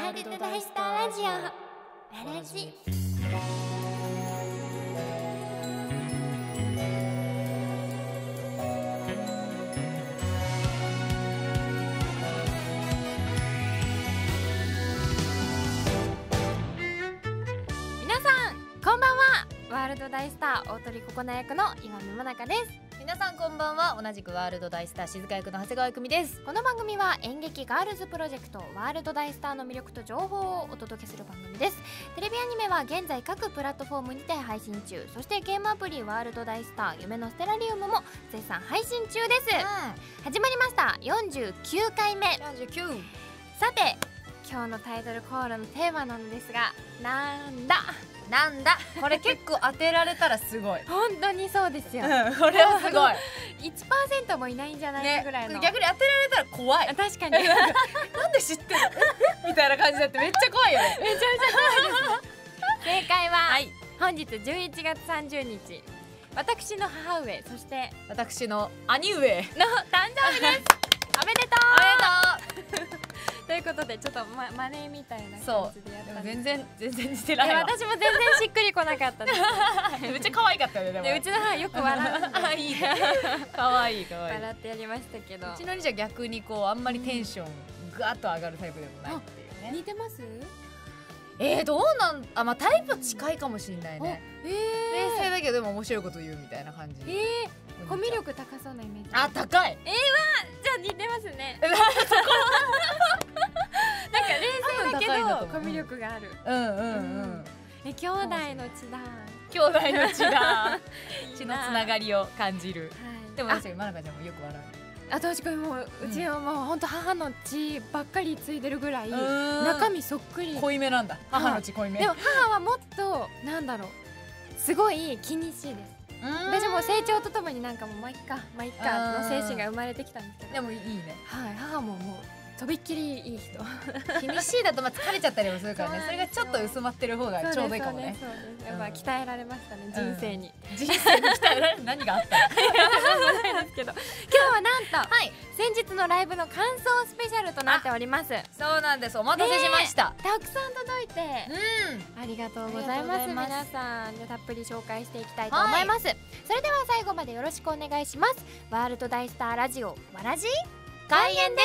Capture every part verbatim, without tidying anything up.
ールド大スターラジオわらじ。皆さんこんばんは。ワールド大スター大鳥ココナ役の岩見もなかです。 皆さんこんばんは。同じくワールド大スター静香役の長谷川久美です。 この番組は演劇ガールズプロジェクトワールド大スターの魅力と情報をお届けする番組です。テレビアニメは現在各プラットフォームにて配信中、そしてゲームアプリワールド大スター夢のステラリウムも絶賛配信中です、うん、始まりましたよんじゅうきゅうかいめ。 よんじゅうきゅう。 さて今日のタイトルコールのテーマなのですが、なんだなんだこれ結構当てられたらすごい本当にそうですよ、 うん、これはすごいいちパーセント もいないんじゃないかぐらいの、 ね、逆に当てられたら怖い。 確かになんで知ってるみたいな感じだってめっちゃ怖いよね。 めちゃめちゃ怖いです正解は、 はい、 本日じゅういちがつさんじゅうにち、私の母上そして私の兄上の誕生日ですおめでとうおめでとうということでちょっとまマネーみたいな感じでやったんです。 全然全然似てないわ。 私も全然しっくりこなかったですめっちゃ可愛かったよね。でもでうちの母よく笑うんであいいね可愛い可愛い笑ってやりましたけど、 うちの兄ちゃん逆にこうあんまりテンションぐわっと上がるタイプでもないっていうね。 似てます？ えー、どうなんあ、まあタイプは近いかもしれないね。 え冷静だけどでも面白いこと言うみたいな感じ。 えー、コミュ力高そうなイメージ。 あ、高い。 えー、わじゃあ似てますねなんか冷静だけどコミュ力がある。 うんうんうん。 え、兄弟の血だ。 兄弟の血だ。血のつながりを感じる。 はい、 でも確かにまなかちゃんもよく笑う。 あ、確かにもううちはもう本当母の血ばっかりついてるぐらい中中身そっくり。 濃いめなんだ。母の血濃いめ。 でも母はもっとなんだろう、すごい気にしいです。私も成長とともになんかもうまあいっかまあいっかの精神が生まれてきたんですけど。 でもいいね。 はい、母ももうとびっきりいい人。 気にしいだとまあ疲れちゃったりもするからね。それがちょっと薄まってる方がちょうどいいかもね。 そうですそうです。やっぱ鍛えられましたね、人生に。 人生に鍛えられる何があったの？ ないですけど、今日はなんと先日のライブの感想スペシャルとなっております。 そうなんです。お待たせしました。 たくさん届いて、 うん、 ありがとうございます。皆さんでたっぷり紹介していきたいとはい思います。それでは最後までよろしくお願いします。ワールド大スターラジオわらじ開演です。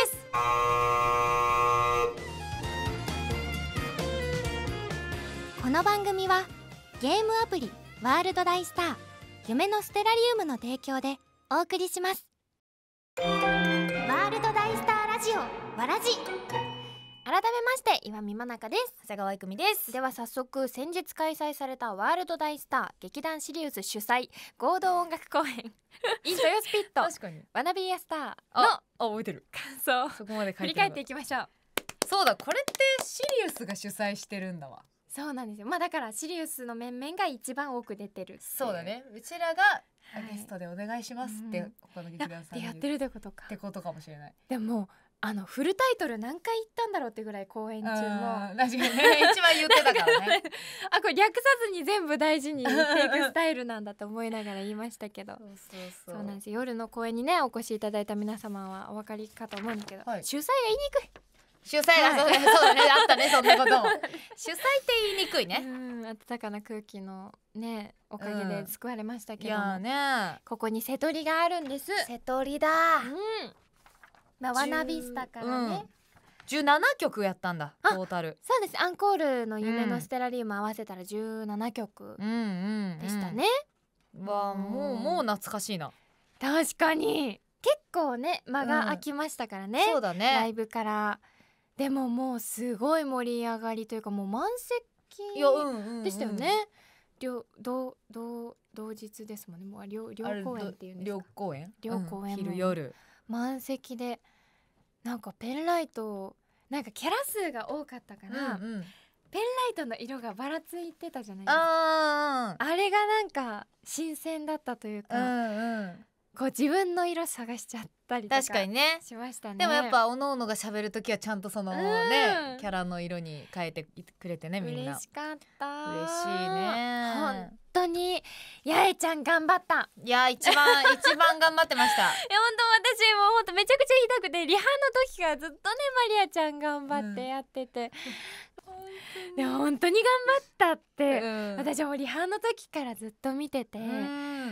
この番組はゲームアプリワールド大スター夢のステラリウムの提供でお送りします。ワールド大スターラジオわらじ、改めまして岩見真中です。 長谷川久美です。 では早速先日開催されたワールド大スター劇団シリウス主催合同音楽公演イントヨスピット確かにワナビーアスターのあ、覚えてる。 感想をそこまで書いて振り返っていきましょう。 そうだ、これってシリウスが主催してるんだわ。 そうなんですよ。まあだからシリウスの面々が一番多く出てるっていう。 そうだね。うちらがはい、 ゲストでお願いしますって、うん、他の劇団さんにでやってるってことかってことかもしれない。 でもあのフルタイトル何回言ったんだろうってぐらい公演中も確かにね一番言ってたからねあ、これ略さずに全部大事に言っていくスタイルなんだと思いながら言いましたけどそうそうそう、そうなんです。夜の公演にねお越しいただいた皆様はお分かりかと思うんですけど、はい、主催が言いにくい。 主催がそう、はい、そうだねあったねそんなことも主催って言いにくいね。うん、 温かな空気のねおかげで救われましたけども、 うん、いやね、 ここに瀬戸りがあるんです。 瀬戸りだ、 うんまあ、ワナビスタからね、うん、 じゅうななきょくやったんだトータル。 そうです。アンコールの夢のステラリウム合わせたらじゅうななきょくでしたね。 わあ、もうもう懐かしいな。 確かに結構ね間が空きましたからね、うん、そうだねライブから。でももうすごい盛り上がりというかもう満席でしたよね。両同同同日ですもんね。もう両両公演っていうんですか。 両公演両公演も昼夜満席で、なんかペンライトなんかキャラ数が多かったから、うんうん、ペンライトの色がばらついてたじゃないですか。 あ, あれがなんか新鮮だったというか、うんうん、こう自分の色探しちゃったりとか確かにねしましたね。 でもやっぱおのおのが喋るときはちゃんとそのね、うん、キャラの色に変えてくれてね、みんな嬉しかった。 嬉しいね。 本当に八重ちゃん頑張った。 いや一番一番頑張ってましたいや本当私もう本当めちゃくちゃ言いたくて、リハの時からずっとねマリアちゃん頑張ってやってて、うん、でも本当に頑張ったって、うん、私もリハの時からずっと見てて、うん、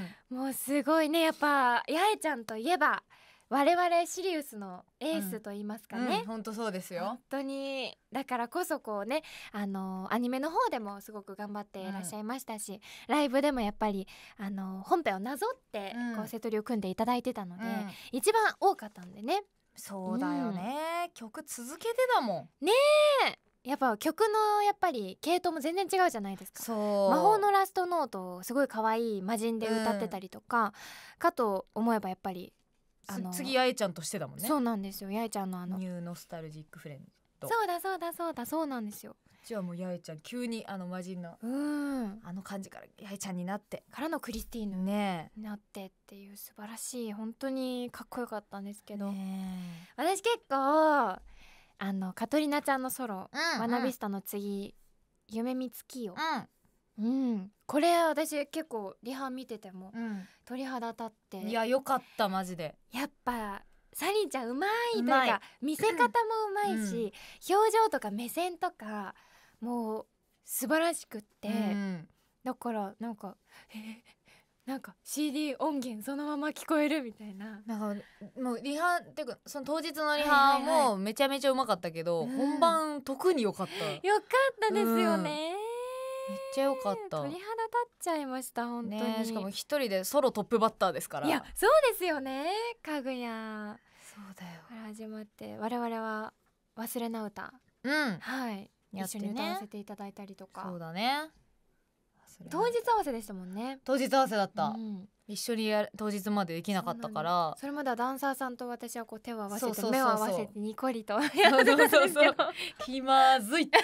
もうすごいね。やっぱ八重ちゃんといえば我々シリウスのエースと言いますかね、 うんうん、本当そうですよ。 本当にだからこそこうね、あのアニメの方でもすごく頑張っていらっしゃいましたし、うん、ライブでもやっぱりあの本編をなぞってこうセトリを組んでいただいてたので、うん、一番多かったんでね。 そうだよね、うん、曲続けてだもんねえ。やっぱ曲のやっぱり系統も全然違うじゃないですか。 そう魔法のラストノートをすごい可愛い魔人で歌ってたりとか、うん、かと思えばやっぱりあの次八重ちゃんとしてだもんね。 そうなんですよ。八重ちゃんのあのニューノスタルジックフレンド。 そうだそうだそうだそうなんですよ。 じゃあもう八重ちゃん急にあの魔人のうんあの感じから八重ちゃんになってからのクリスティーヌねになってっていう素晴らしい、本当にかっこよかったんですけど、ね、私結構あのカトリナちゃんのソロ、うん、ワナビスタの次夢見つきよ、うんうん、これ私結構リハ見てても、うん、鳥肌立って、 いやよかったマジで。 やっぱサリーちゃんうまいというか見せ方もうまいし、うん、表情とか目線とかもう素晴らしくって、うん、だからなんかえー、なんか シーディー 音源そのまま聞こえるみたいな。 なんかもうリハっていうかその当日のリハもめちゃめちゃうまかったけど、はいはいはい、本番特に良かった、うん、 よかったですよね、 うん、めっちゃ良かった。 鳥肌立っちゃいました本当に、 ね、しかも一人でソロトップバッターですから。 いやそうですよね。かぐやそうだよから始まって我々は忘れな歌、 うん、 はいね、一緒に歌わせていただいたりとか。 そうだね。 当日合わせでしたもんね。 当日合わせだった、うん、一緒にや当日までできなかったから。 そ, それまではダンサーさんと私はこう手を合わせて目を合わせてニコリとやってたんですけど気まずいって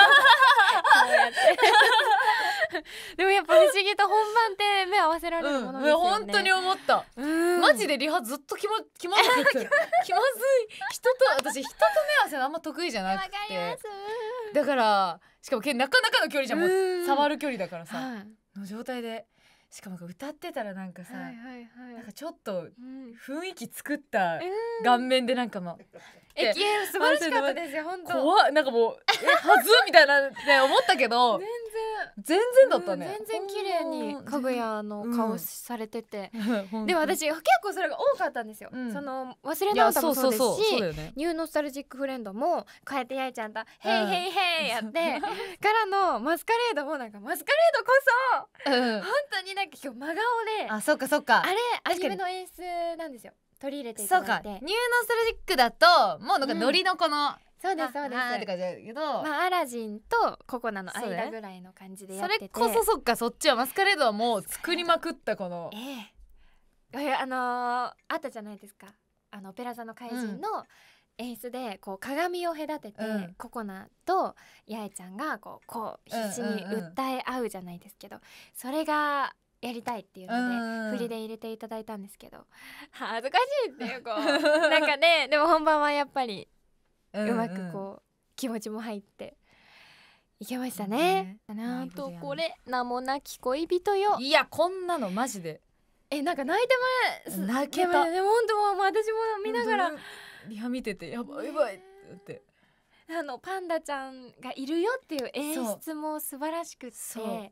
でもやっぱ不思議と本番って目合わせられるものですよね、 うん、本当に思った、うん、マジでリハずっと気ま気まずい気まずい人と私人と目合わせあんま得意じゃなくて、だからしかもなかなかの距離じゃん、もう触る距離だからさ、はい、の状態でしかも歌ってたらなんかさ、はいはいはい、なんかちょっと雰囲気作った顔面でなんかもう、 ええ素晴らしかったですよ本当。 怖いなんかもうえはずみたいなって思ったけど全然全然だったね、 うん、全然綺麗にかぐやの顔されてて、うん、でも私結構それが多かったんですよ、うん、その忘れな歌もそうですし、そうそうそう、ね、ニューノスタルジックフレンドもこうやってやいちゃんとヘイヘイヘイやってからのマスカレードもなんかマスカレードこそ、うん、本当になんか今日真顔で、 あそっかそっか、 あれアニメの演出なんですよ、取り入れていただいて。 そうかニューノスタルジックだともうなんかノリのこの、うん、 そうですそうです。 とかだけど、 まあアラジンとココナの間ぐらいの感じでやってて、 それこそそっかそっちはマスカレードはもう作りまくったこの、 ええ、あのー、あったじゃないですか、あのオペラ座の怪人の演出でこう鏡を隔てて、うん、ココナと八重ちゃんがこうこう必死に訴え合うじゃないですけど、それがやりたいっていうので振りで入れていただいたんですけど、恥ずかしいっていうこうなんかね、でも本番はやっぱりうまくこう、うんうん、気持ちも入っていけましたね。あとこれ名もなき恋人よ。 いやこんなのマジでえなんか泣いてま泣けた。 でも本当もう私も見ながらリハ見ててやばいやばいって、 あのパンダちゃんがいるよっていう演出も素晴らしくって、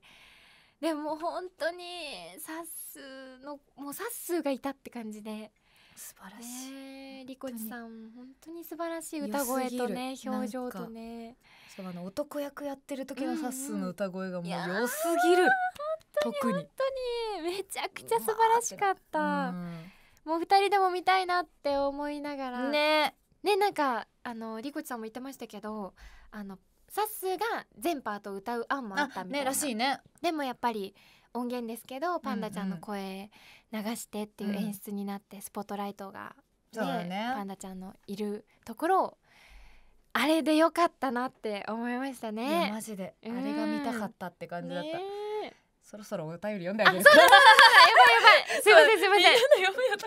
でも本当にサッスーのもうサッスーがいたって感じで素晴らしい、ね、 リコチさん本当に素晴らしい歌声とね表情とね、 しかもあの男役やってる時のサッスーの歌声がもう良すぎる、特に本当にめちゃくちゃ素晴らしかった、うん、もう二人でも見たいなって思いながらねね、なんかあのリコチさんも言ってましたけど、あのサッスーが全パート歌う案もあったみたいな、 ね、らしいね。 でもやっぱり音源ですけどパンダちゃんの声流してっていう演出になって、うん、スポットライトが、ねね、パンダちゃんのいるところをあれでよかったなって思いましたね。 いやマジであれが見たかったって感じだった、ね、そろそろお便り読んであげるか。あ、そうだそうだ、やばいやばいすいませんすいませんみんなの読むよとか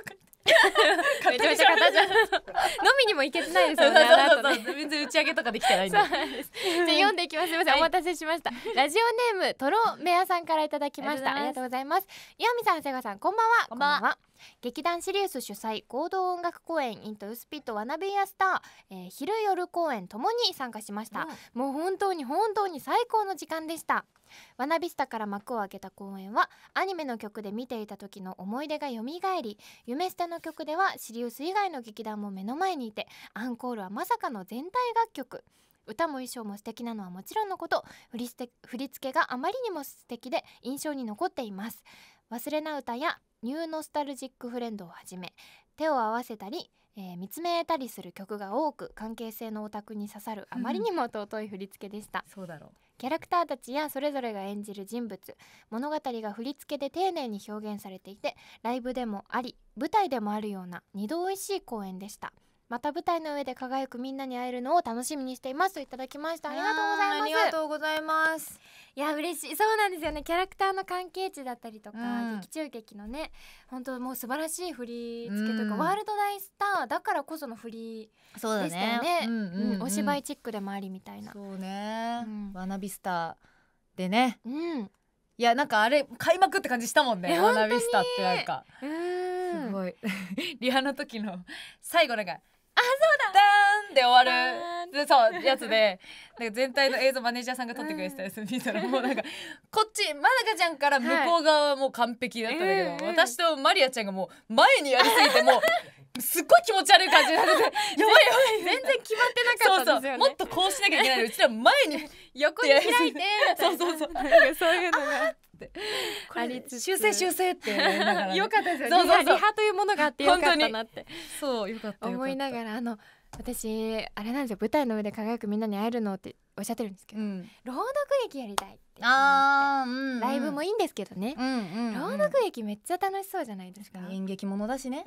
めちゃめちゃ形飲みにも行けてないですよね。 そうそうそう、全然打ち上げとかできてないんで。 そうなんです。じゃあ読んでいきます。すみません、はい、お待たせしました。ラジオネームトロメアさんからいただきました。ありがとうございます。岩見さん、長谷川さん、こんばんは。 こんばんは。 劇団シリウス主催合同音楽公演イントウスピットワナビーアスター、えー、昼夜公演ともに参加しました、うん、もう本当に本当に最高の時間でした。ワナビスタから幕を開けた公演はアニメの曲で見ていた時の思い出がよみがえり、夢スタの曲ではシリウス以外の劇団も目の前にいて、アンコールはまさかの全体楽曲。歌も衣装も素敵なのはもちろんのこと、振り付け、振り付けがあまりにも素敵で印象に残っています。忘れな歌やニューノスタルジックフレンドをはじめ、手を合わせたり、えー、見つめたりする曲が多く、関係性のオタクに刺さるあまりにも尊い振り付けでした、 うん、そうだろう。 キャラクターたちやそれぞれが演じる人物、物語が振り付けで丁寧に表現されていて、ライブでもあり舞台でもあるような二度おいしい公演でした。また舞台の上で輝くみんなに会えるのを楽しみにしていますといただきました。ありがとうございます。 ありがとうございます。 いや嬉しい。そうなんですよね。キャラクターの関係値だったりとか、 うん、 劇中劇のね、本当もう素晴らしい振り付けというか、 うん、 ワールド大スターだからこその振りでしたよね。そうだね、うんうんうん、お芝居チックでもありみたいな。 そうね、うん、ワナビスタでね、 うん、 いやなんかあれ開幕って感じしたもんね。ワナビスタってなんかうーんすごいリハの時の最後なんかあ、そうだダーンで終わるそうやつで、なんか全体の映像マネージャーさんが撮ってくれてたやつ見たら、もうなんかこっちまなかちゃんから向こう側はもう完璧だったんだけど、はい、私とマリアちゃんがもう前にやりすぎてもうすっごい気持ち悪い感じになっててやばいやばい全然決まってなかったですよね。 そうそう、もっとこうしなきゃいけないのにうちら前に横に開いてそうそうそう、なんかそういうのがありつつ修正修正って、ね、 よかったですよね。 そうそうそう、 リハというものがあってよかったなってそうよかった思いながら、あの私あれなんですよ、舞台の上で輝くみんなに会えるのっておっしゃってるんですけど、うん、朗読劇やりたいって思って、 あ、うんうん、 ライブもいいんですけどね、 うんうんうん、 朗読劇めっちゃ楽しそうじゃないですか。 演劇ものだしね、 うん、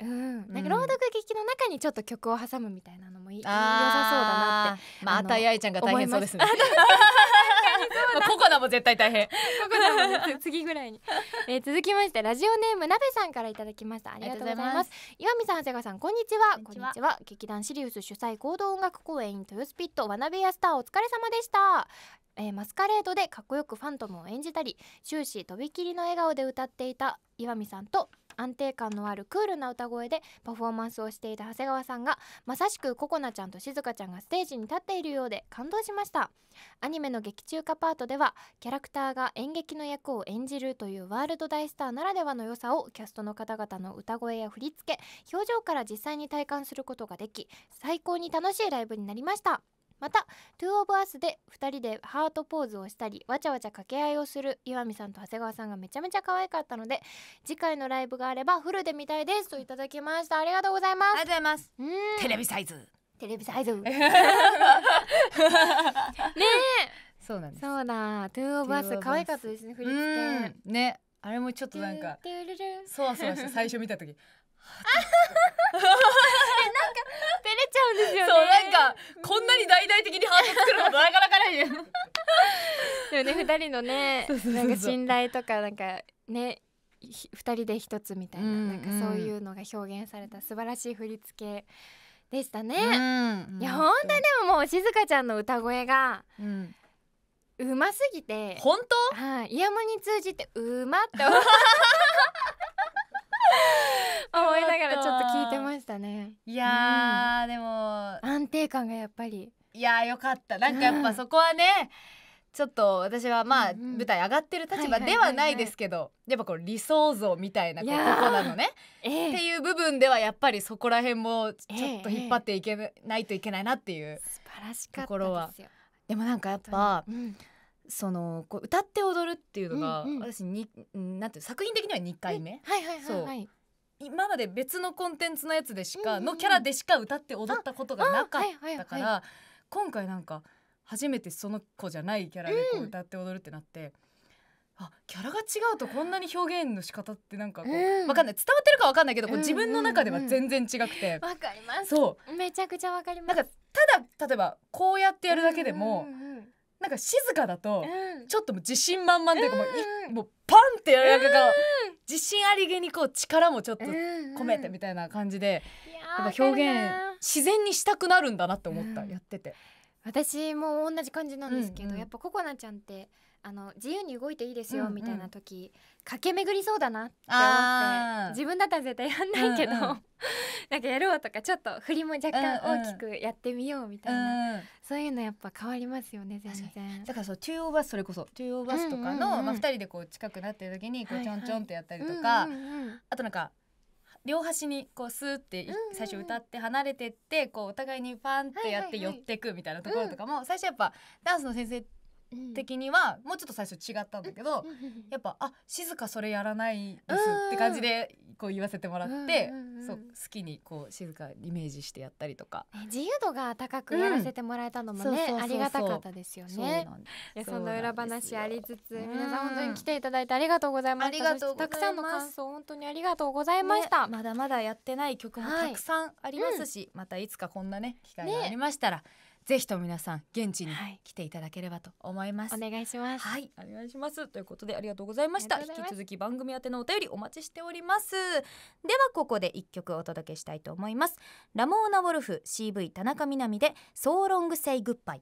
なんか朗読劇の中にちょっと曲を挟むみたいなのもい良さそうだなって。 まああたいあいちゃんが大変そうですねココナも絶対大変ココナも、ね、次ぐらいに、えー、続きましてラジオネームなべさんからいただきました。ありがとうございます。岩見さん、長谷川さん、こんにちは。こんにちは。劇団シリウス主催合同音楽公演豊洲ピットワナビーアスターお疲れ様でした。えー、マスカレードでかっこよくファントムを演じたり、終始とびきりの笑顔で歌っていた岩見さんと、安定感のあるクールな歌声でパフォーマンスをしていた長谷川さんが、まさしくココナちゃんと静香ちゃんがステージに立っているようで感動しました。アニメの劇中歌パートではキャラクターが演劇の役を演じるというワールド大スターならではの良さをキャストの方々の歌声や振り付け、表情から実際に体感することができ、最高に楽しいライブになりました。またトゥーオブアスでふたりでハートポーズをしたりわちゃわちゃ掛け合いをする岩見さんと長谷川さんがめちゃめちゃ可愛かったので、次回のライブがあればフルで見たいですといただきました。ありがとうございます。 ありがとうございます。うん、テレビサイズテレビサイズねえそうなんです。 そうだ、トゥーオブアス可愛かったですね、振り付けね。あれもちょっとなんかそわそわして最初見た時え、なんか照れちゃうんですよね。 そう、なんかこんなに大々的にハート作ることなかなかないよでもね、ふたりのね、なんか信頼とかなんかね、ふたりで一つみたいな、うん、なんかそういうのが表現された素晴らしい振り付けでしたね、うん、いや本当にでももう静香ちゃんの歌声が、うん、うますぎて、 本当、 はい、イヤモニ通じてうまって思いながらちょっと聞いてましたね。 いやー、うん、でも安定感がやっぱり、 いやーよかった。なんかやっぱそこはね、ちょっと私はまあ、うんうん、舞台上がってる立場ではないですけど、やっぱこう理想像みたいなここなのね、えー、っていう部分ではやっぱりそこら辺もちょっと引っ張っていけないといけないなっていうところは、素晴らしかったですよ。でもなんかやっぱ、うん、そのこう歌って踊るっていうのが、うんうん、私になんていう作品的にはにかいめ、 はいはいはいはい、 今まで別のコンテンツのやつでしか、うんうん、のキャラでしか歌って踊ったことがなかったから、はいはいはい、今回なんか初めてその子じゃないキャラでこう歌って踊るってなって、うん、あ、キャラが違うとこんなに表現の仕方ってなんかこう、うん、わかんない、伝わってるかわかんないけど、こう自分の中では全然違くて、 わかります。 そう、 めちゃくちゃわかります。 なんかただ例えばこうやってやるだけでも、うんうんうん、なんか静かだとちょっともう自信満々というか、もう、うん、もうパンっってなんかこう自信ありげにこう力もちょっと込めてみたいな感じで、やっぱ表現自然にしたくなるんだなって思った、やってて。 私も同じ感じなんですけど、 うんうん、 やっぱココナちゃんってあの自由に動いていいですよみたいな時、うんうん、駆け巡りそうだなって思って、自分だったら絶対やんないけど、うんうん、なんかやろうとかちょっと振りも若干大きくやってみようみたいな、うんうん、そういうのやっぱ変わりますよね全然。 だからそうトゥーオーバス、それこそトゥーオーバスとかの、うんうんうん、まあ、ふたりでこう近くなってる時にこうちょんちょんってやったりとか、あとなんか両端にこうスーって最初歌って離れてってこうお互いにパンってやって寄ってくみたいなところとかも最初やっぱダンスの先生的にはもうちょっと最初違ったんだけど、やっぱあ静かそれやらないですって感じでこう言わせてもらって、そう好きにこう静かイメージしてやったりとか、 自由度が高くやらせてもらえたのもね、ありがたかったですよね。その裏話ありつつ、皆さん本当に来ていただいてありがとうございました。たくさんの感想本当にありがとうございました、 ね、まだまだやってない曲もたくさんありますし、はい、うん、またいつかこんなね機会がありましたら、ね、ぜひとも皆さん現地に来ていただければと思います、 はい、お願いします。 はい、お願いします。ということでありがとうございました。引き続き番組宛てのお便りお待ちしております。ではここでいっきょくお届けしたいと思います。ラモーナ・ウォルフ シーブイ 田中みな実で So Long Say Goodbye。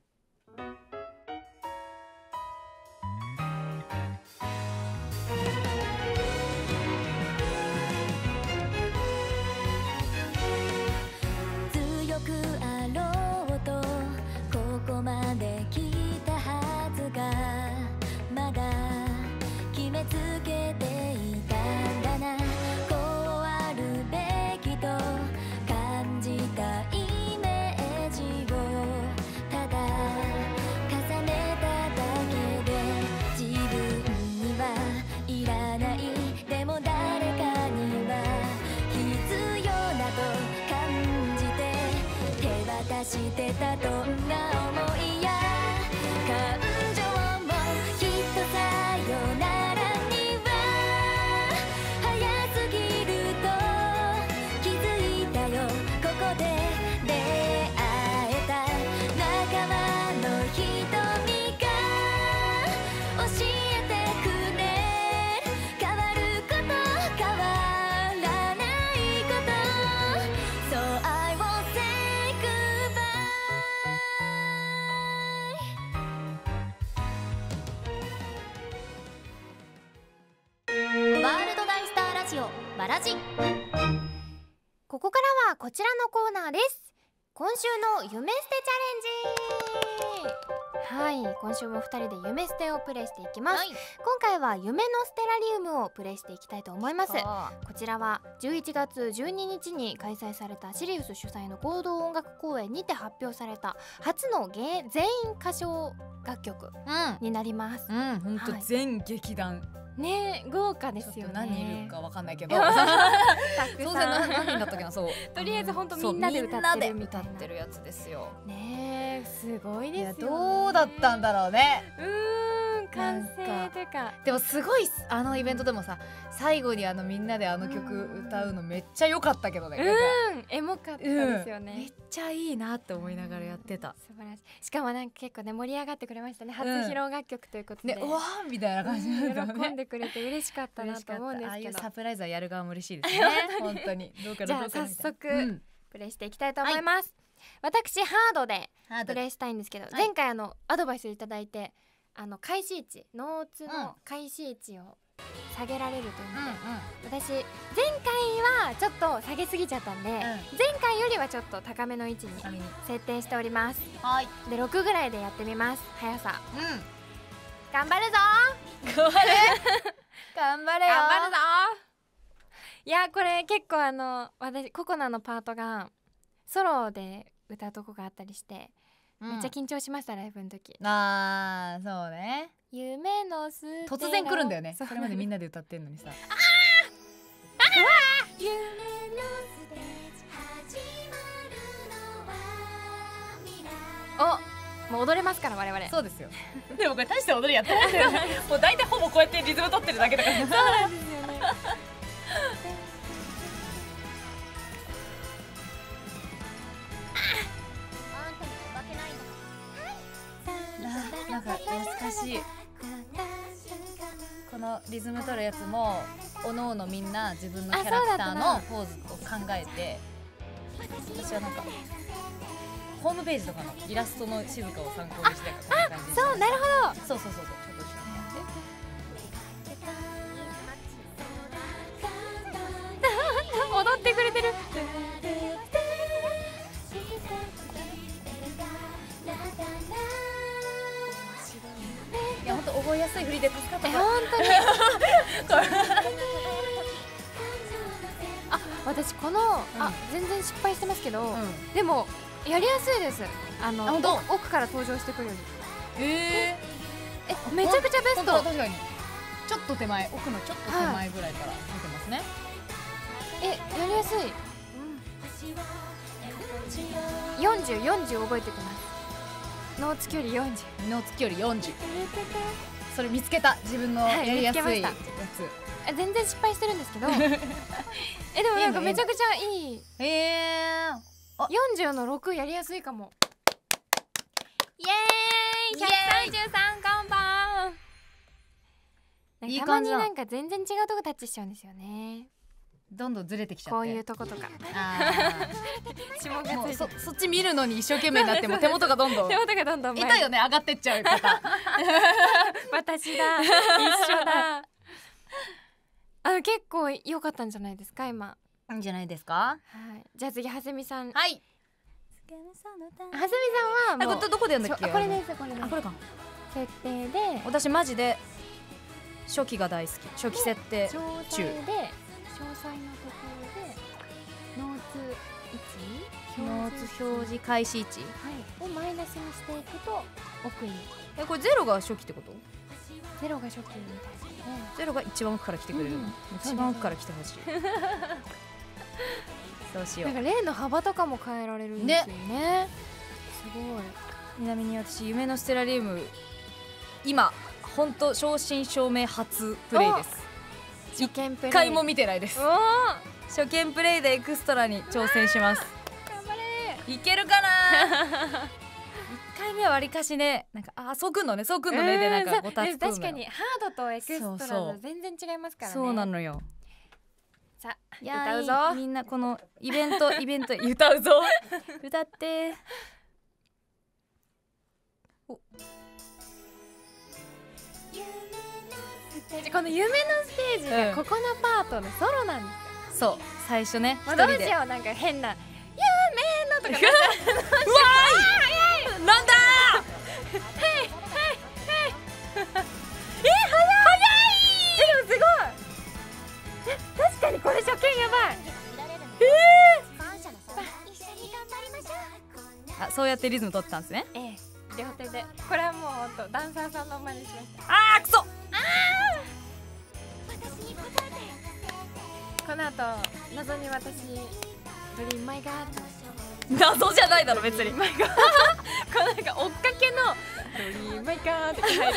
強くあろうとここまで来たはずがまだ決めつけていたんだな、こうあるべきと感じたイメージをただ重ねただけで自分にはいらない、でも誰かには必要だと感じて手渡してたどんな思いや感情もきっとさよならには早すぎると気づいたよ、ここで出会えた仲間の瞳が教えてくれる、変わること変わらないこと、 So I will say goodbye。 ワールド大スターラジオわらじ。 ここからはこちらのコーナーです。今週の夢捨てチャレンジ。はい、今週もふたりで夢捨てをプレイしていきます、はい、今回は夢のステラリウムをプレイしていきたいと思います。こちらはじゅういちがつじゅうににちに開催されたシリウス主催の合同音楽公演にて発表された初の全員歌唱楽曲になります。 うん、ほんと全劇団、 ね、豪華ですよね。 何人いるかわかんないけどたくさん何人だったっけな。そうとりあえず本当みんなで歌ってるみたいな、 歌ってるやつですよね。すごいですよね。 どうだったんだろうね。 うーん、完成というか、 でもすごいあのイベントでもさ、最後にあのみんなであの曲歌うのめっちゃ良かったけどね。 うん、エモかったですよね、 うん、めっちゃいいなって思いながらやってた。 素晴らしい。しかもなんか結構ね盛り上がってくれましたね、初披露楽曲ということで、 うん、ね、うわーみたいな感じで、ね、 喜んでくれて嬉しかったなと思うんですけど、ああいうサプライズはやる側も嬉しいですね本当に。どうかな。 じゃあ早速、うん、プレイしていきたいと思います、はい、私ハードでプレイしたいんですけど、前回あのアドバイスいただいて、あの開始位置、ノーツの開始位置を下げられるというので、うんうん、私前回はちょっと下げすぎちゃったんで、うん、前回よりはちょっと高めの位置に設定しております。はい、でろくぐらいでやってみます。速さ、うん、頑張るぞ頑張れ頑張れよ、 頑張るぞ。いやこれ結構あの私ココナのパートがソロで歌うとこがあったりして、うん、めっちゃ緊張しました、ライブの時。 あーそうね、 夢のステラ、 突然来るんだよね。それまでみんなで歌ってんのにさあー夢のステージ始まるのは未来。 お、もう踊れますから我々。 そうですよでもこれ大して踊りやってないんだよもう大体ほぼこうやってリズム取ってるだけだからそうなんですよねなんか懐かしい。ここのリズム取るやつもおのおのみんな自分のキャラクターのポーズを考えて、私はなんかホームページとかのイラストの静かを参考にしてこんな感じで。 そうなるほど。 そうそうそうそう、ちょっと一緒にやって踊ってくれてる。 いやほんと覚えやすい振りで助かった。 え本当にあ、私この、 うんあ全然失敗してますけど、 うんでもやりやすいです。あのあ本当奥奥から登場してくるより。 へえめちゃくちゃベスト。 確かにちょっと手前、奥のちょっと手前ぐらいから見てますね。 えやりやすい。よんじゅう、よんじゅう覚えてきます。ノーツ距離よんじゅう。 の月よりよんじゅう。それ見つけた、自分のやりやすいはい見やつえ全然失敗してるんですけどえでもなんかめちゃくちゃいい。 つ。へえ。 よんじゅうのろくやりやすいかも。イエーイ、ひゃくさんじゅうさんこんばん。 いいたまに感じだなんか全然違うとこタッチしちゃうんですよね。 どんどんずれてきちゃって。 こういうとことか。 あ指紋ーもうがついてる。 そそっち見るのに一生懸命になっても手元がどんどん手元がどんどん前に。 痛いよね、上がってっちゃう方。 私だ。一緒だ。あの結構良かったんじゃないですか今。 いいんじゃないですか。 はい。じゃあ次はすみさん。ははい。 すみさんはもうあこれどこでやんだっけ。 そうあこれですこれです。 あこれか。 設定で私マジで初期が大好き。初期設定詳細中。 で詳細のところでノーツいちノーツ表示開始位置。 はいをマイナスにしていくと奥にえこれゼロが初期ってこと？ ゼロが初期みたいですね。 ゼロが一番奥から来てくれる。 うん一番奥から来てほしい。そうしよう。 なんか例の幅とかも変えられるんですよね。すごい。 ちなみに私夢のステラリウム今本当正真正銘初プレイです。 初見プレイ。 一回も見てないですお。ー初見プレイでエクストラに挑戦します。 頑張れ。 いけるかな。一回目はわりかしね、なんかあそうくんのね、そうくんのねでなんかごたつくんのよ。 確かにハードとエクストラそうそうと全然違いますからね。 そうなのよ。 さあいや歌うぞーみんなこのイベントイベント歌うぞ歌っておこの夢のステージがうんここのパートのソロなんですよ。 そう最初ねまあ、どう一人でしようなんか変な夢のとかなっちゃううわーいなんだ確かにこれ初見やばい。 あそうやってリズム取ったんですね。 ええ両手でこれはもうほんとダンサーさんの真似しました。 あーくそこの後謎に私ドリームマイガーって謎じゃないだろ別に。 マイガーこうなんか追っかけのドリームマイガーって入る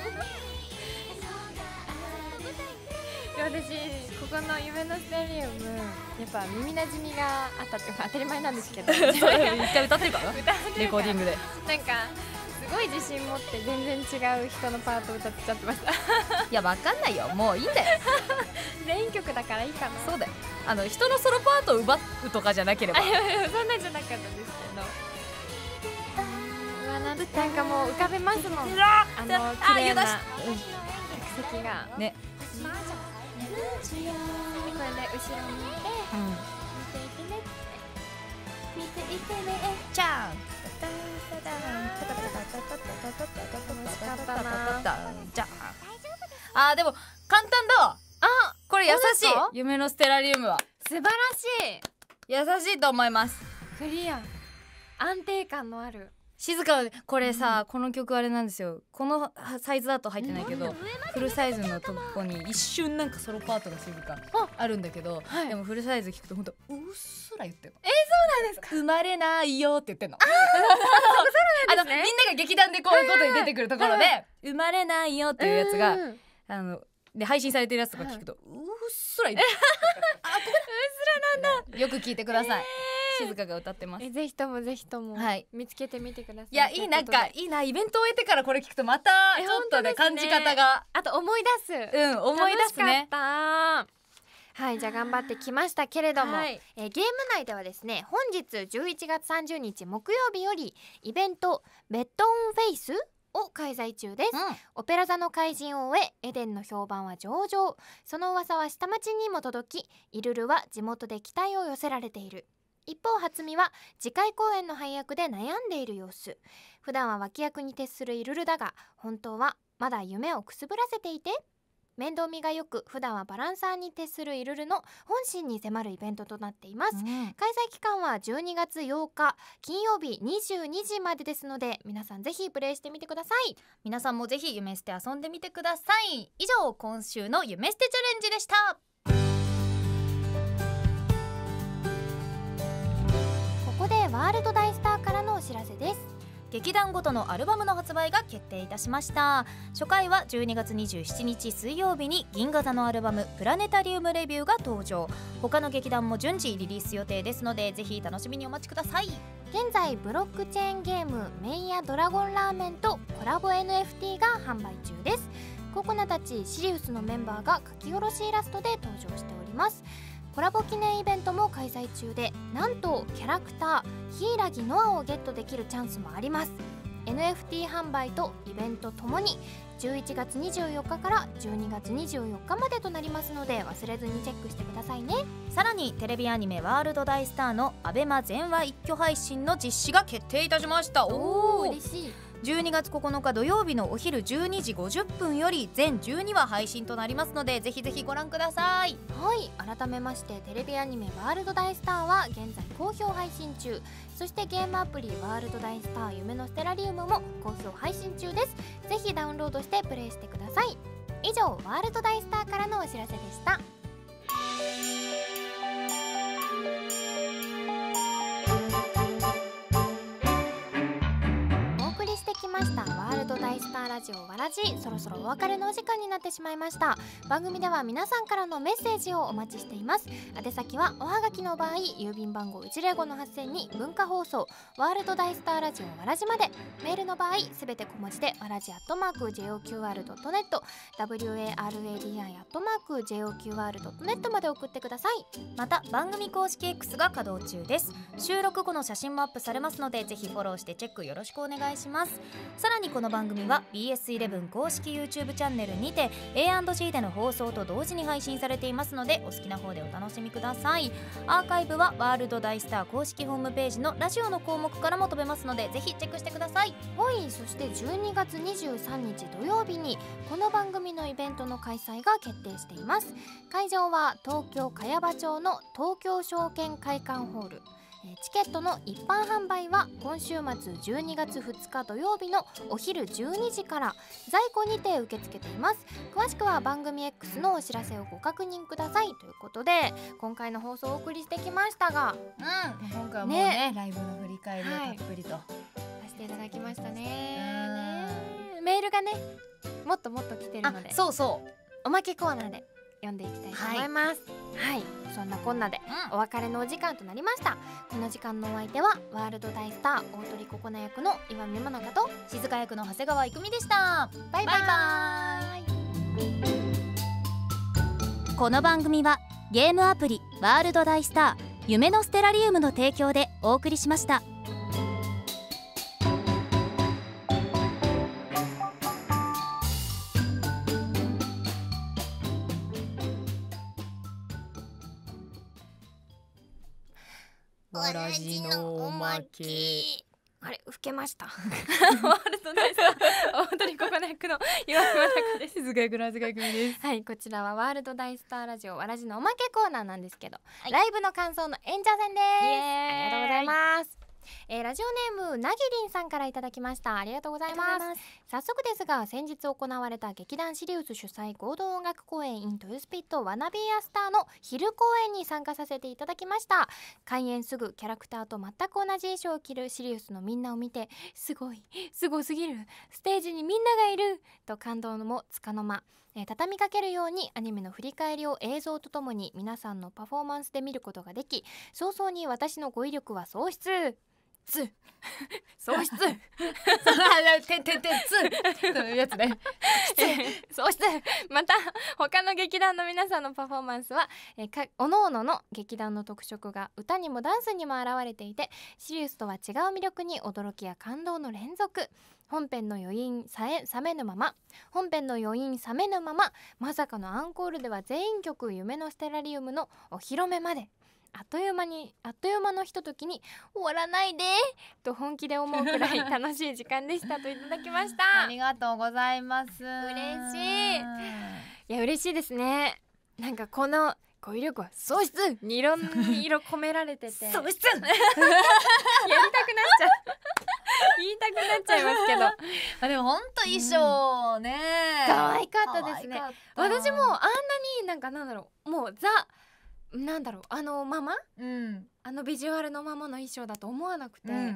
で私ここの夢のステレオムやっぱ耳なじみがあったっていうか当たり前なんですけどそれ一回歌ってるかな歌ってるからレコーディングで。 なんかすごい自信持って全然違う人のパート歌っちゃってましたいやわかんないよ、もういいんだよ。 全員曲だからいいかな。 そうだよ、あの人のソロパートを奪うとかじゃなければそんなんじゃなかったんですけどうわなんなんかもう浮かべますもんあの綺麗な客席がね、 でこれで後ろにいてうん、 見ていてね見ていてねちゃん楽しかったなじゃああーでも簡単だわ。 あこれ優しいそうですか夢のステラリウムは素晴らしい優しいと思います。 クリア安定感のある静かなこれさ、この曲あれなんですよ、このサイズだと入ってないけど、フルサイズのとこに一瞬なんかソロパートが静かあるんだけど、 はいでもフルサイズ聞くとほんとうっすら言ってんの。 えそうなんですか。 生まれないよって言ってんの。あのみんなが劇団でこういうことに出てくるところで生まれないよっていうやつがうんあので配信されてるやつとか聞くとうっすら言ってあここうっすらなんだ。よく聞いてください。 静香が歌ってます。 えぜひともぜひとも、 はい、 見つけてみてください。 いやいい、なんかいいな、イベントを終えてからこれ聞くとまたちょっとね感じ方が、 あと思い出す、 うん思い出すね。 楽しかった。はい、じゃあ頑張ってきましたけれども、 はい、 えー、ゲーム内ではですね、本日じゅういちがつさんじゅうにち木曜日よりイベントベッドオンフェイスを開催中です、うん、オペラ座の怪人を終えエデンの評判は上々。その噂は下町にも届き、イルルは地元で期待を寄せられている。一方初見は次回公演の配役で悩んでいる様子。普段は脇役に徹するイルルだが、本当はまだ夢をくすぶらせていて、面倒見がよく普段はバランサーに徹するイルルの本心に迫るイベントとなっています、うん、開催期間はじゅうにがつようか金曜日にじゅうにじまでですので、皆さんぜひプレイしてみてください。 皆さんもぜひ夢捨て遊んでみてください。以上、今週の夢捨てチャレンジでした。 ここでワールド大スターからのお知らせです。 劇団ごとのアルバムの発売が決定いたしました。初回はじゅうにがつにじゅうしちにち水曜日に銀河座のアルバムプラネタリウムレビューが登場。他の劇団も順次リリース予定ですので、ぜひ楽しみにお待ちください。 現在ブロックチェーンゲームメイヤドラゴンラーメンとコラボ エヌエフティー が販売中です。ココナたちシリウスのメンバーが書き下ろしイラストで登場しております。コラボ記念イベントも開催中で、なんとキャラクター柊ノアをゲットできるチャンスもあります。 エヌエフティー 販売とイベントともにじゅういちがつにじゅうよっかからじゅうにがつにじゅうよっかまでとなりますので、忘れずにチェックしてくださいね。 さらにテレビアニメワールド大スターのアベマ全話一挙配信の実施が決定いたしました。 おー、嬉しい。 じゅうにがつここのか土曜日のお昼じゅうにじごじゅっぷんより全じゅうにわ配信となりますので、ぜひぜひご覧ください。 はい、改めましてテレビアニメワールド大スターは現在好評配信中。そしてゲームアプリワールド大スター夢のステラリウムも好評配信中です。ぜひダウンロードしてプレイしてください。以上、ワールド大スターからのお知らせでした。きましたワールド大スターラジオわらじ、そろそろお別れのお時間になってしまいました。番組では皆さんからのメッセージをお待ちしています。宛先はおはがきの場合、郵便番号いちぜろごのはっせんに文化放送ワールド大スターラジオわらじまで。メールの場合すべて小文字でわらじアットマーク ジェイオーキューアールドットネット ダブリューエーアールエーディーアイ アットマーク ジェイオーキューアールドットネットまで送ってください。 また番組公式 X が稼働中です。収録後の写真もアップされますので、ぜひフォローしてチェックよろしくお願いします。さらにこの番組は ビーエスイレブン 公式 YouTube チャンネルにて エーアンドジー での放送と同時に配信されていますので、お好きな方でお楽しみください。アーカイブはワールド大スター公式ホームページのラジオの項目からも飛べますので、ぜひチェックしてください。 はい、そしてじゅうにがつにじゅうさんにち土曜日にこの番組のイベントの開催が決定しています。会場は東京茅場町の東京証券会館ホール。チケットの一般販売は今週末じゅうにがつふつか土曜日のお昼じゅうにじから在庫にて受け付けています。詳しくは番組 X のお知らせをご確認ください。ということで今回の放送をお送りしてきましたが、 うん、今回はもうね、ねライブの振り返りをたっぷりと、はい、 させていただきました ね, ねメールがねもっともっと来てるので、 そうそうおまけコーナーで読んでいきたいと思います。はい、はい、そんなこんなでお別れのお時間となりました。この時間のお相手はワールド大スター大鳥ココナ役の岩見真中と静香役の長谷川育美でした。 バイバイバイバイ。この番組はゲームアプリワールド大スター夢のステラリウムの提供でお送りしました。 わらじのおまけ。 あれ、吹けましたワールド大スター大鳥ココナ役の岩見真中です。 静香役の長谷川育美です。 はい、こちらはワールド大スターラジオわらじのおまけコーナーなんですけど、はい、ライブの感想の延長戦です。ありがとうございます。えー、ラジオネームなぎりんさんからいただきました。ありがとうございます。早速ですが、先日行われた劇団シリウス主催合同音楽公演 in 豊洲ピットワナビーアスターの昼公演に参加させていただきました。開演すぐキャラクターと全く同じ衣装を着るシリウスのみんなを見て、すごいすごすぎる、ステージにみんながいると感動のもつかの間、 えー畳みかけるようにアニメの振り返りを映像とともに皆さんのパフォーマンスで見ることができ、早々に私の語彙力は喪失つ喪失てんてんてんつそういうやつね喪失また他の劇団の皆さんのパフォーマンスは、えー、かおのおのの劇団の特色が歌にもダンスにも表れていて、シリウスとは違う魅力に驚きや感動の連続。本編の余韻さえ冷めぬまま本編の余韻冷めぬまままさかのアンコールでは全員曲夢のステラリウムのお披露目まで、あっという間にあっという間のひとときに終わらないでと本気で思うくらい楽しい時間でしたといただきましたありがとうございます。 嬉しい。いや嬉しいですね。なんかこの語彙力は喪失にいろんな色込められてて喪失やりたくなっちゃう言いたくなっちゃいますけどあでも本当衣装ね、 うん、可愛かったですね。私もあんなになんかなんだろう、もうザなんだろうあのまま、 うん、 あのビジュアルのままの衣装だと思わなくて、 うんうんうん、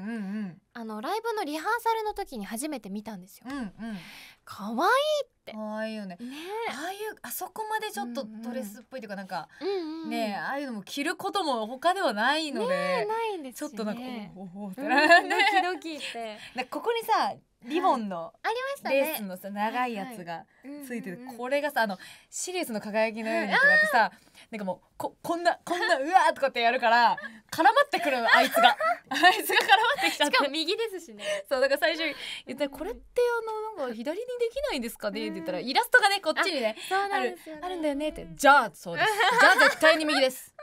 あのライブのリハーサルの時に初めて見たんですよ。 うんうん、 可愛いって可愛いよね。ねああいうあそこまでちょっとドレスっぽいというかなんか、うんうん、ねああいうのも着ることも他ではないので、 ねないんですしね、ちょっとなんかおおおってな、うん、ドキドキってなんかここにさリボンのありましたレースのさ長いやつがついてる、 はいはい、 これがさあのシリウスの輝きのようにとかってさなんかもう こ, こんなこんなうわーとかってやるから絡まってくるあいつがあいつが絡まってきちゃってしかも右ですしねそうだから最初に言ったらこれってあのなんか左にできないんですかねって言ったらイラストがねこっちにねあ, あ, るあるんだよねってじゃあそうですじゃあ絶対に右です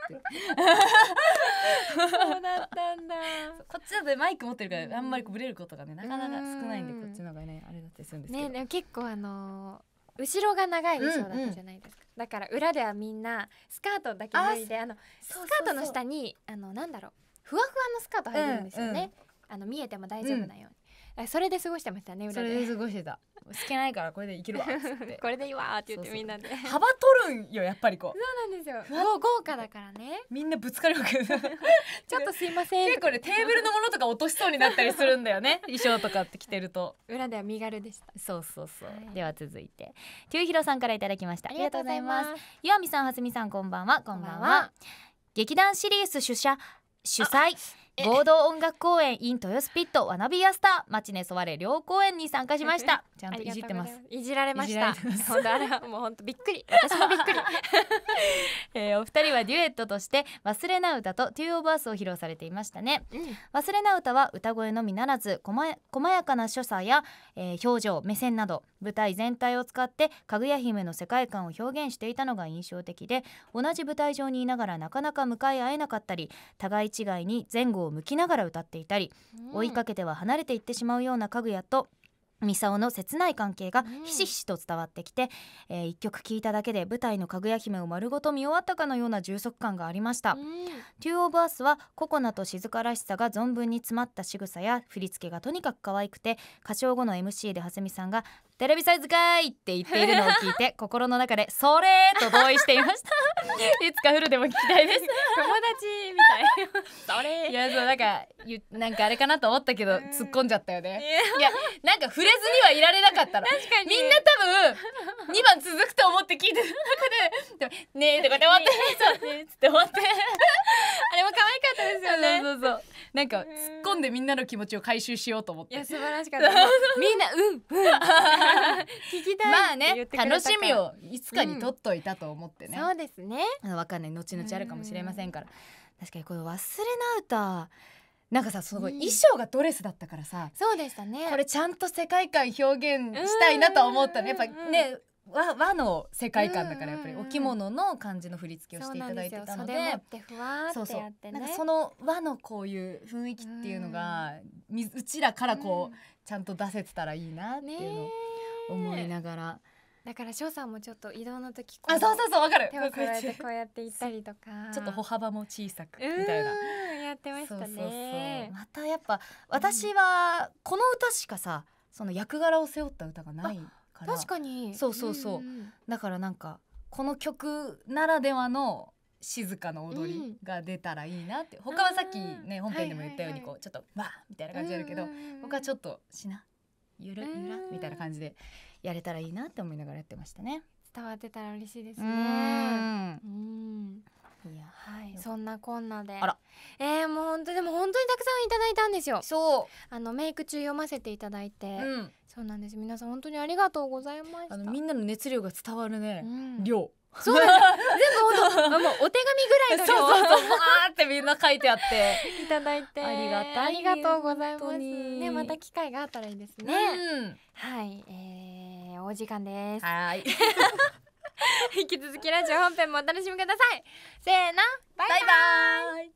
そうだったんだこっちだとマイク持ってるからあんまりこうブレることがねなかなか少ないんでこっちの方がねあれだったりするんですけどね。でも結構あのー後ろが長い衣装だったじゃないですか、うんうん、だから裏ではみんなスカートだけ脱いであのスカートの下にあのなんだろうふわふわのスカート履いてるんですよね、うんうん、あの見えても大丈夫なように、うん、それで過ごしてましたね裏で。 それで過ごしてた透けないからこれでいけるわっつってこれでいいわって言ってみんなで幅取るんよやっぱりこうそうなんですよ豪華だからねみんなぶつかるわけちょっとすいません結構ねテーブルのものとか落としそうになったりするんだよね衣装とかって着てると裏では身軽でした。 そうそうそう、はい、 では続いてテューヒロさんからいただきました。 ありがとうございます。 岩見さんはすみさんこんばんは。こんばんは。劇団シリウス主催主催合同音楽公演 in 豊洲ピットわなびやスターマチネソワレ両公演に参加しましたちゃんといじってます。 いじられました本当あれはもう本当びっくり私もびっくり、 えー、お二人はデュエットとして忘れな歌と Two of Us を披露されていましたね、うん、忘れな歌は歌声のみならず細や、細やかな所作や、えー、表情目線など舞台全体を使ってかぐや姫の世界観を表現していたのが印象的で、同じ舞台上にいながらなかなか向かい合えなかったり互い違いに前後を向きながら歌っていたり、うん、追いかけては離れていってしまうようなかぐやとミサオの切ない関係がひしひしと伝わってきて、うんえー、一曲聴いただけで舞台のかぐや姫を丸ごと見終わったかのような充足感がありました、うん、Two of Us はココナと静からしさが存分に詰まった仕草や振り付けがとにかく可愛くて、歌唱後の エムシー ではすみさんがテレビサイズかいって言っているのを聞いて心の中でそれーと同意していましたいつかフルでも聞きたいです友達みたいそれいやそうなんかなんかあれかなと思ったけど突っ込んじゃったよね。いやなんか触れずにはいられなかったら確かにみんな多分にばん続くと思って聞いてる中でねえとかで終わってそうねつって終わってあれも可愛かったですよね。 そうそうそうなんか突っ込んでみんなの気持ちを回収しようと思って、 いや素晴らしかったみんなうんうん聞きたいまあね楽しみをいつかに取っといたと思ってね、 うん、そうですねわかんない後々あるかもしれませんから、確かにこの忘れな歌なんかさその衣装がドレスだったからさ、 うん、そうでしたねこれちゃんと世界観表現したいなと思ったね。やっぱね和, 和の世界観だからやっぱりお着物の感じの振り付けをしていただいてたので、 袖持ってふわーってやってね、 なんかその和のこういう雰囲気っていうのが、うん、うちらからこう、うん、ちゃんと出せてたらいいなっていうのを思いながら、 だから翔さんもちょっと移動の時あそうそうそうわかる手を加えてこうやって行ったりとかちょっと歩幅も小さくみたいなやってましたね。 そうそうそうまたやっぱ私はこの歌しかさその役柄を背負った歌がないから確かにそうそうそう、うん、だからなんかこの曲ならではの静かな踊りが出たらいいなって、うん、他はさっきね本編でも言ったようにこうちょっとわーみたいな感じあるけど、僕はちょっとしなゆるゆらみたいな感じでやれたらいいなって思いながらやってましたね。 伝わってたら嬉しいですうね。 んうんいやはい、そんなこんなであらえー、もう本当でも本当にたくさんいただいたんですよ。 そあのメイク中読ませていただいて、 う、うん、 そうなんです。皆さん本当にありがとうございました。 あのみんなの熱量が伝わるね、 うん量そうなんです全部本当もうお手紙ぐらいのそう量そうそうわーってみんな書いてあっていただいてありがたいありがとうございます本当にね。また機会があったらいいですね。 うんはい、えー、お時間です。 はーい引き続きラジオ本編もお楽しみください。せーの、バイバイ。 バイバイ